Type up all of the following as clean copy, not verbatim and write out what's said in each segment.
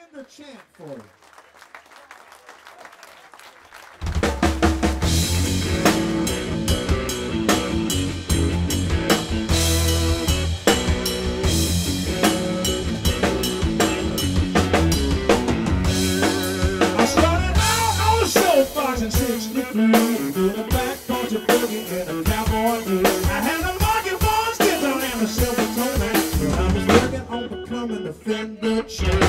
Fender Champ for you. Box and 63, doing a back country boogie in a cowboy boot. I had a market for skins on and a silver tone man. I was working on becoming the Fender Champ.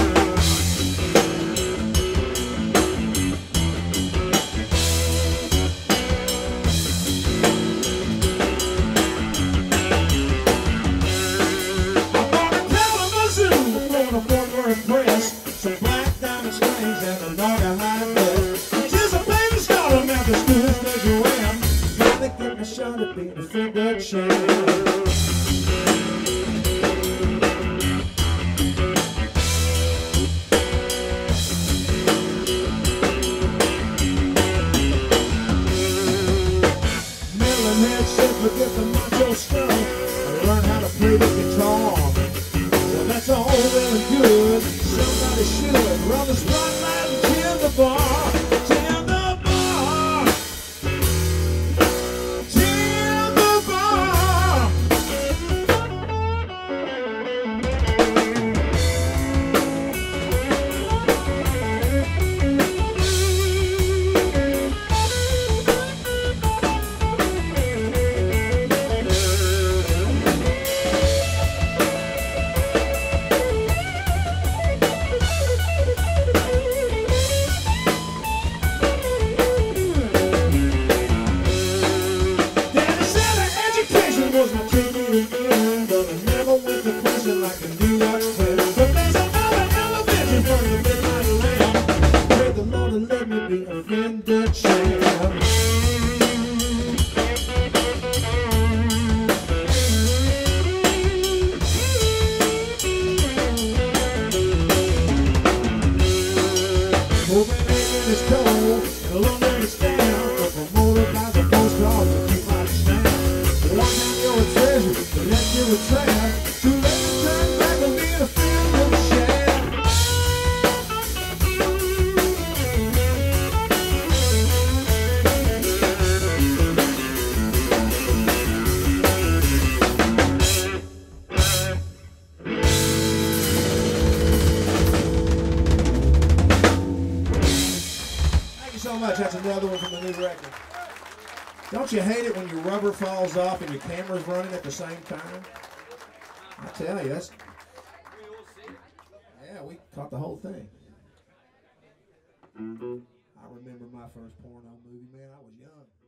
I bought a Kalamazoo for the Fort Worth press, some black diamond strings and a Naga high bed. The school stage around, gotta get my shot at being a Fender Champ. Millen head said forget the macho stuff, I learned how to play the guitar. Well, that's all well and good, somebody should run the spotlight and tend the bar. Was my training in, but I never went to prison like a New York State. But there's another elevation from the midnight lamp. Pray the Lord to let me be a Fender Champ. Copenhagen is cold, and London is down. The promoter buys a postcard to keep my stand. One time you're a treasure, the next you're a trap. Too late to turn back and be a Fender Champ. Thank you so much. That's another one from the new record. Don't you hate it when your rubber falls off and your camera's running at the same time? I tell you, that's... Yeah, we caught the whole thing. I remember my first porno movie, man. I was young.